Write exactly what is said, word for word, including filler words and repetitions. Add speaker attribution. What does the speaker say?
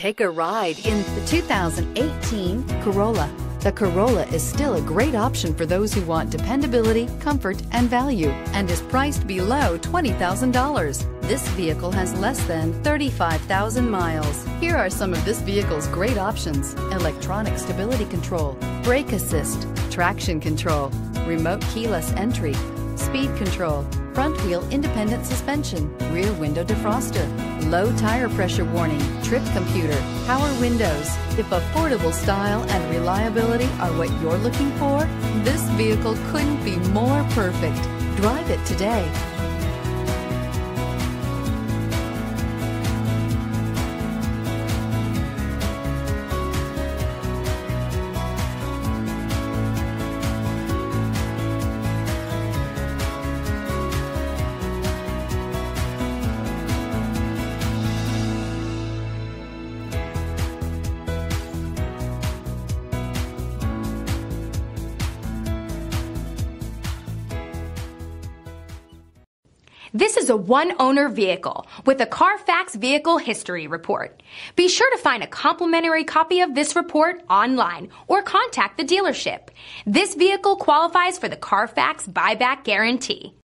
Speaker 1: Take a ride in the two thousand eighteen Corolla. The Corolla is still a great option for those who want dependability, comfort, and value, and is priced below twenty thousand dollars. This vehicle has less than thirty-five thousand miles. Here are some of this vehicle's great options: electronic stability control, brake assist, traction control, remote keyless entry, speed control, front wheel independent suspension, rear window defroster, low tire pressure warning, trip computer, power windows. If affordable style and reliability are what you're looking for, this vehicle couldn't be more perfect. Drive it today.
Speaker 2: This is a one-owner vehicle with a Carfax Vehicle History Report. Be sure to find a complimentary copy of this report online or contact the dealership. This vehicle qualifies for the Carfax Buyback Guarantee.